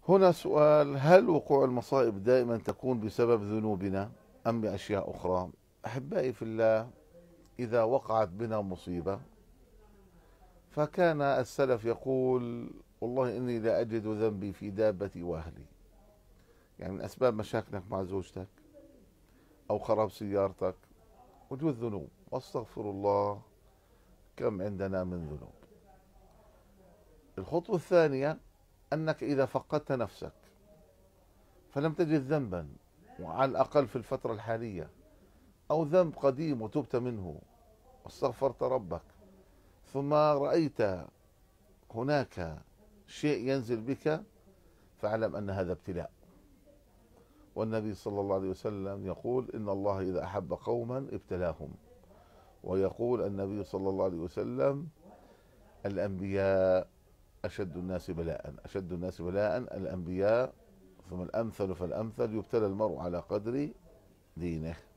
هنا سؤال: هل وقوع المصائب دائما تكون بسبب ذنوبنا أم بأشياء أخرى؟ أحبائي في الله، إذا وقعت بنا مصيبة فكان السلف يقول: والله إني لا أجد ذنبي في دابتي وأهلي. يعني من أسباب مشاكلك مع زوجتك أو خراب سيارتك وجود ذنوب، واستغفر الله كم عندنا من ذنوب. الخطوة الثانية أنك إذا فقدت نفسك فلم تجد ذنبا، وعلى الأقل في الفترة الحالية، أو ذنب قديم وتبت منه واستغفرت ربك، ثم رأيت هناك شيء ينزل بك، فاعلم أن هذا ابتلاء. والنبي صلى الله عليه وسلم يقول: إن الله إذا أحب قوما ابتلاهم. ويقول النبي صلى الله عليه وسلم: الأنبياء أشد الناس بلاء، أشد الناس بلاء الأنبياء، ثم الأمثل فالأمثل، يبتلى المرء على قدر دينه.